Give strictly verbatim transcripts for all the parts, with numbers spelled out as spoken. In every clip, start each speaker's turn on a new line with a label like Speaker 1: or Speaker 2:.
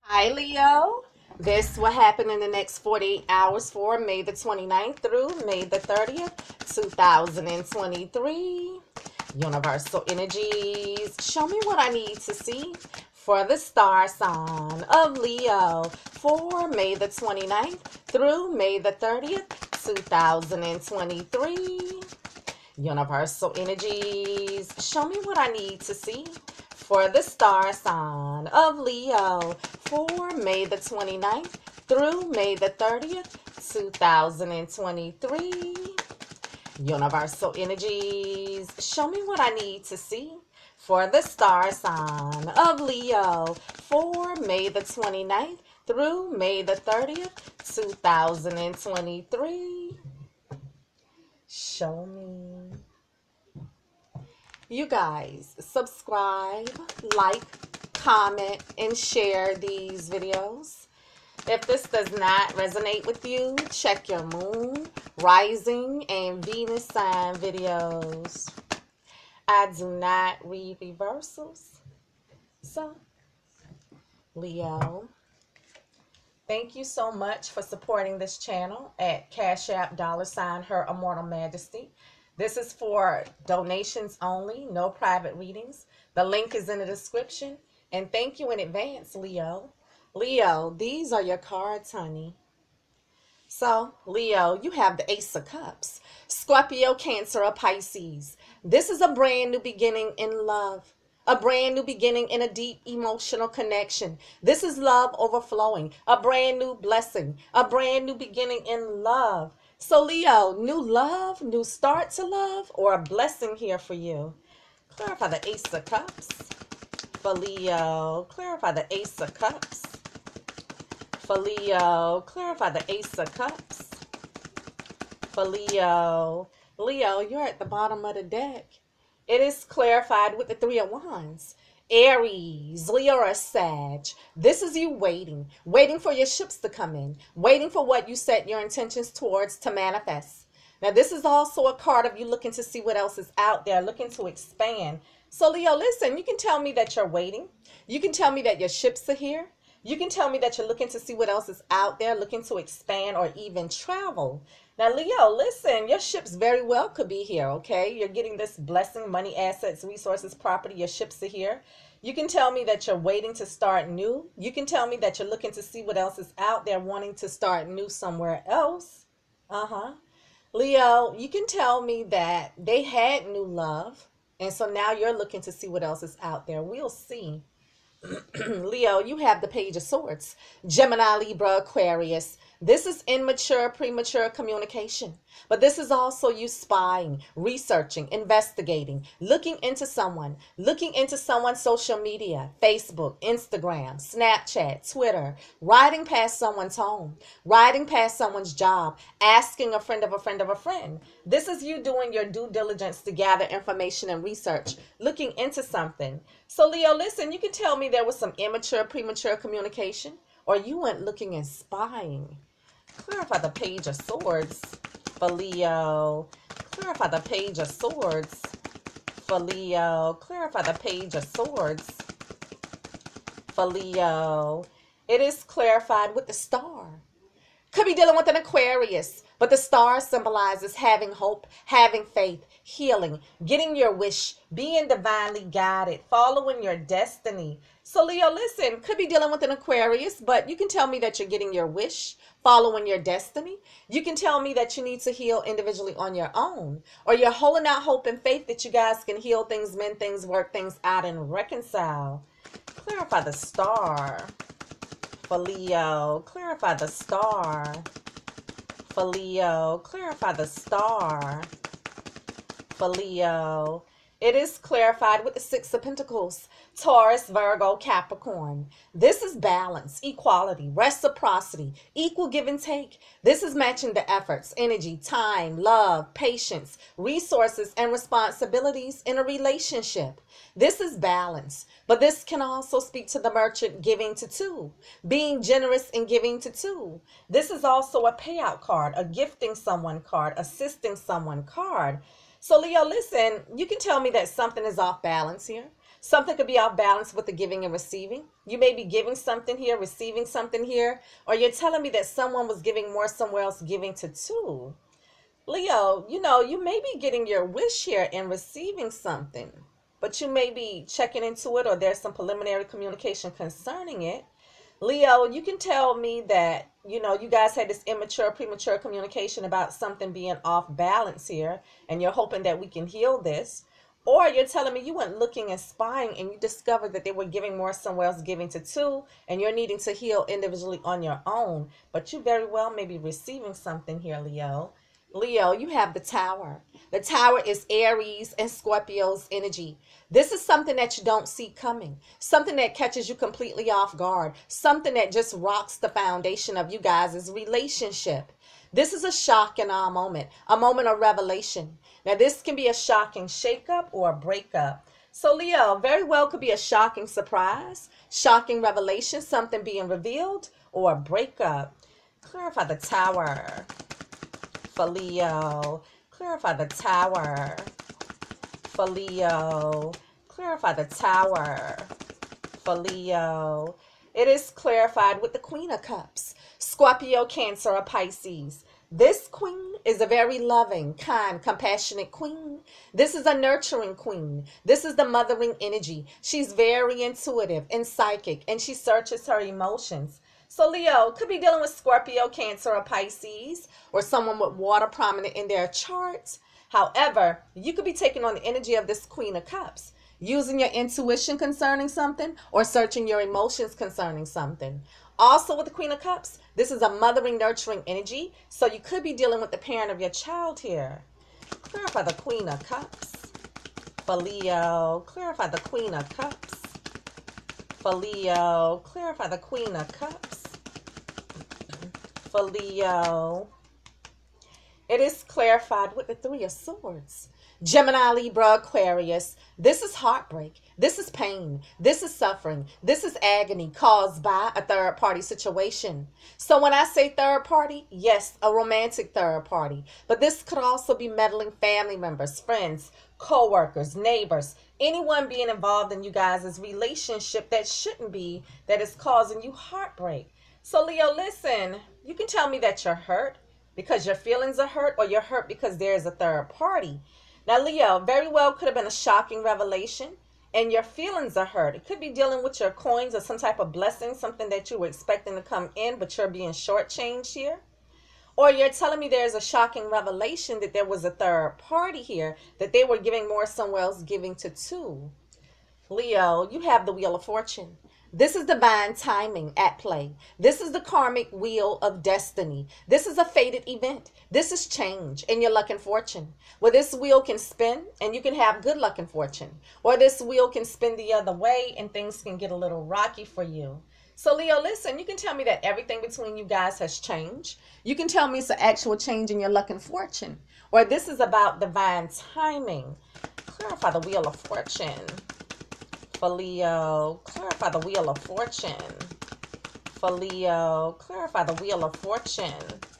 Speaker 1: Hi, Leo. This will happen in the next forty-eight hours for May the twenty-ninth through May the thirtieth, two thousand twenty-three. Universal energies, show me what I need to see for the star sign of Leo for May the twenty-ninth through May the thirtieth, two thousand twenty-three. Universal energies, show me what I need to see for the star sign of Leo for May the twenty-ninth through May the thirtieth, two thousand twenty-three. Universal energies, show me what I need to see for the star sign of Leo for May the twenty-ninth through May the thirtieth, two thousand twenty-three. Show me. You guys, subscribe, like, comment, and share these videos. If this does not resonate with you, check your moon, rising, and Venus sign videos. I do not read reversals. So, Leo, thank you so much for supporting this channel at Cash App dollar sign Her Immortal Majesty. This is for donations only, no private readings. The link is in the description. And thank you in advance, Leo. Leo, these are your cards, honey. So, Leo, you have the Ace of Cups. Scorpio, Cancer, or Pisces. This is a brand new beginning in love. A brand new beginning in a deep emotional connection. This is love overflowing. A brand new blessing. A brand new beginning in love. So, Leo, new love, new start to love, or a blessing here for you. Clarify the Ace of Cups for Leo. Clarify the Ace of Cups for Leo. Clarify the Ace of Cups for Leo. Leo, you're at the bottom of the deck. It is clarified with the Three of Wands. Aries, Leo, or Sag. This is you waiting, waiting for your ships to come in, waiting for what you set your intentions towards to manifest. Now, this is also a card of you looking to see what else is out there, looking to expand. So, Leo, listen, you can tell me that you're waiting. You can tell me that your ships are here. You can tell me that you're looking to see what else is out there, looking to expand or even travel. Now, Leo, listen, your ships very well could be here, okay? You're getting this blessing, money, assets, resources, property. Your ships are here. You can tell me that you're waiting to start new. You can tell me that you're looking to see what else is out there, wanting to start new somewhere else. Uh-huh. Leo, you can tell me that they had new love, and so now you're looking to see what else is out there. We'll see. Leo, you have the Page of Swords. Gemini, Libra, Aquarius. This is immature, premature communication. But this is also you spying, researching, investigating, looking into someone, looking into someone's social media, Facebook, Instagram, Snapchat, Twitter, riding past someone's home, riding past someone's job, asking a friend of a friend of a friend. This is you doing your due diligence to gather information and research, looking into something. So, Leo, listen, you can tell me there was some immature, premature communication, or you went looking and spying. Clarify the Page of Swords for Leo. Clarify the Page of Swords for Leo. Clarify the Page of Swords for Leo. It is clarified with the Star. Could be dealing with an Aquarius, but the star symbolizes having hope, having faith, healing, getting your wish, being divinely guided, following your destiny. So, Leo, listen, could be dealing with an Aquarius, but you can tell me that you're getting your wish, following your destiny. You can tell me that you need to heal individually on your own, or you're holding out hope and faith that you guys can heal things, mend things, work things out, and reconcile. Clarify the Star for Leo. Clarify the Star for Leo. Clarify the Star for Leo. It is clarified with the Six of Pentacles. Taurus, Virgo, Capricorn. This is balance, equality, reciprocity, equal give and take. This is matching the efforts, energy, time, love, patience, resources, and responsibilities in a relationship. This is balance, but this can also speak to the merchant giving to two, being generous and giving to two. This is also a payout card, a gifting someone card, assisting someone card. So, Leo, listen, you can tell me that something is off balance here. Something could be off balance with the giving and receiving. You may be giving something here, receiving something here, or you're telling me that someone was giving more somewhere else, giving to two. Leo, you know, you may be getting your wish here and receiving something, but you may be checking into it, or there's some preliminary communication concerning it. Leo, you can tell me that, you know, you guys had this immature, premature communication about something being off balance here, and you're hoping that we can heal this. Or you're telling me you went looking and spying and you discovered that they were giving more somewhere else, giving to two, and you're needing to heal individually on your own. But you very well may be receiving something here, Leo. Leo, you have the Tower. The Tower is Aries and Scorpio's energy. This is something that you don't see coming, something that catches you completely off guard, something that just rocks the foundation of you guys' relationship. This is a shock and awe moment, a moment of revelation. Now, this can be a shocking shakeup or a breakup. So, Leo, very well could be a shocking surprise, shocking revelation, something being revealed, or a breakup. Clarify the Tower for Leo. Clarify the Tower for Leo. Clarify the Tower for Leo. It is clarified with the Queen of Cups. Scorpio, Cancer, or Pisces. This queen is a very loving, kind, compassionate queen. This is a nurturing queen. This is the mothering energy. She's very intuitive and psychic, and she searches her emotions. So Leo could be dealing with Scorpio, Cancer, or Pisces, or someone with water prominent in their charts. However, you could be taking on the energy of this Queen of Cups, using your intuition concerning something, or searching your emotions concerning something. Also with the Queen of Cups, this is a mothering, nurturing energy, so you could be dealing with the parent of your child here. Clarify the Queen of Cups for Leo. Clarify the Queen of Cups for Leo. Clarify the Queen of Cups for Leo. It is clarified with the Three of Swords. Gemini, Libra, Aquarius. This is heartbreak. This is pain. This is suffering. This is agony caused by a third party situation. So when I say third party, yes, a romantic third party. But this could also be meddling family members, friends, co-workers, neighbors, anyone being involved in you guys' relationship that shouldn't be, that is causing you heartbreak. So Leo, listen, you can tell me that you're hurt because your feelings are hurt, or you're hurt because there's a third party. Now, Leo, very well could have been a shocking revelation, and your feelings are hurt. It could be dealing with your coins or some type of blessing, something that you were expecting to come in, but you're being shortchanged here. Or you're telling me there's a shocking revelation that there was a third party here, that they were giving more somewhere else, giving to two. Leo, you have the Wheel of Fortune. This is divine timing at play. This is the karmic wheel of destiny. This is a fated event. This is change in your luck and fortune. Where this wheel can spin and you can have good luck and fortune. Or this wheel can spin the other way and things can get a little rocky for you. So Leo, listen, you can tell me that everything between you guys has changed. You can tell me it's an actual change in your luck and fortune. Or this is about divine timing. Clarify the Wheel of Fortune for Leo. Clarify the Wheel of Fortune for Leo. Clarify the Wheel of Fortune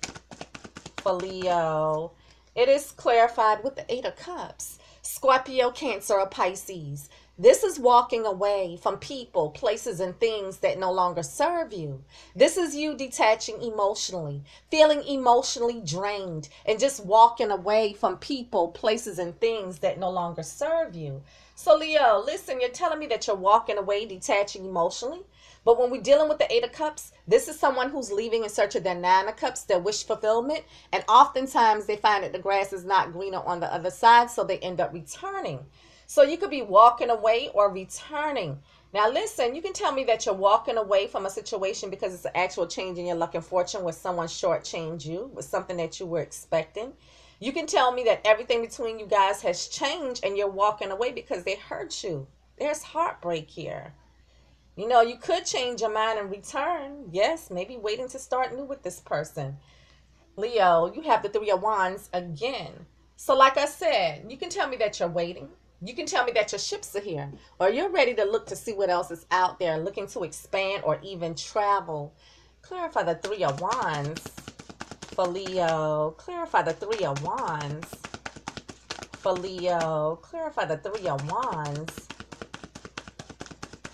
Speaker 1: for Leo. It is clarified with the Eight of Cups. Scorpio, Cancer, or Pisces. This is walking away from people, places, and things that no longer serve you. This is you detaching emotionally, feeling emotionally drained, and just walking away from people, places, and things that no longer serve you. So Leo, listen, you're telling me that you're walking away, detaching emotionally. But when we're dealing with the Eight of Cups, this is someone who's leaving in search of their Nine of Cups, their wish fulfillment. And oftentimes they find that the grass is not greener on the other side, so they end up returning. So you could be walking away or returning. Now listen, you can tell me that you're walking away from a situation because it's an actual change in your luck and fortune where someone shortchanged you with something that you were expecting. You can tell me that everything between you guys has changed and you're walking away because they hurt you. There's heartbreak here. You know, you could change your mind and return. Yes, maybe waiting to start new with this person. Leo, you have the Three of Wands again. So like I said, you can tell me that you're waiting. You can tell me that your ships are here, or you're ready to look to see what else is out there, looking to expand or even travel. Clarify the Three of Wands for Leo. Clarify the Three of Wands for Leo. Clarify the Three of Wands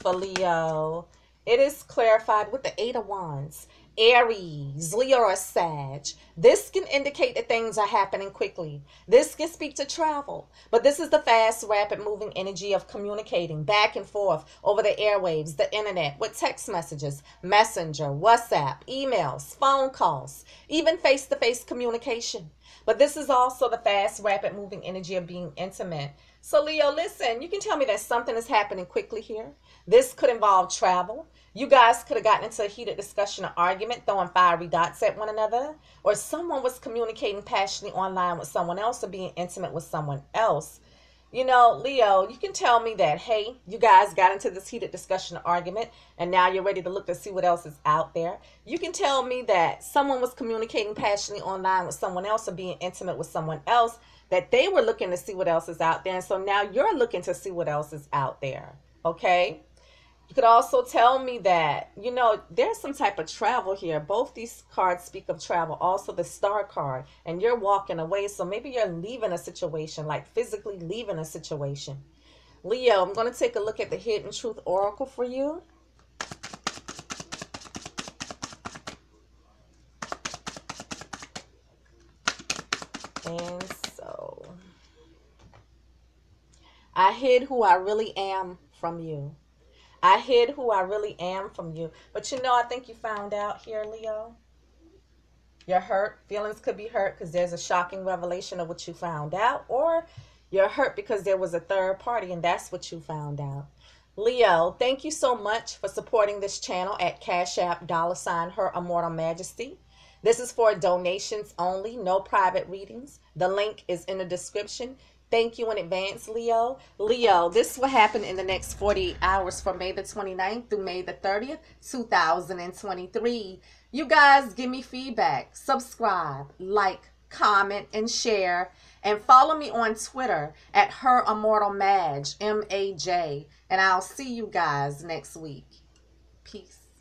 Speaker 1: for Leo. It is clarified with the Eight of Wands. Aries, Leo, or Sag. This can indicate that things are happening quickly. This can speak to travel. But this is the fast, rapid moving energy of communicating back and forth over the airwaves, the internet, with text messages, messenger, WhatsApp, emails, phone calls, even face-to-face communication. But this is also the fast, rapid moving energy of being intimate. So Leo, listen, you can tell me that something is happening quickly here. This could involve travel. You guys could have gotten into a heated discussion or argument, throwing fiery dots at one another. Or someone was communicating passionately online with someone else or being intimate with someone else. You know, Leo, you can tell me that, hey, you guys got into this heated discussion or argument, and now you're ready to look to see what else is out there. You can tell me that someone was communicating passionately online with someone else or being intimate with someone else, that they were looking to see what else is out there. And so now you're looking to see what else is out there. Okay? You could also tell me that, you know, there's some type of travel here. Both these cards speak of travel. Also the Star card. And you're walking away. So maybe you're leaving a situation, like physically leaving a situation. Leo, I'm going to take a look at the Hidden Truth Oracle for you. And so, I hid who I really am from you. I hid who I really am from you. But you know, I think you found out here, Leo. You're hurt. Feelings could be hurt because there's a shocking revelation of what you found out. Or you're hurt because there was a third party and that's what you found out. Leo, thank you so much for supporting this channel at Cash App, dollar sign, Her Immortal Majesty. This is for donations only, no private readings. The link is in the description. Thank you in advance, Leo. Leo, this will happen in the next forty-eight hours from May the twenty-ninth through May the thirtieth, two thousand twenty-three. You guys give me feedback, subscribe, like, comment, and share. And follow me on Twitter at Her Immortal Maj, M A J. And I'll see you guys next week. Peace.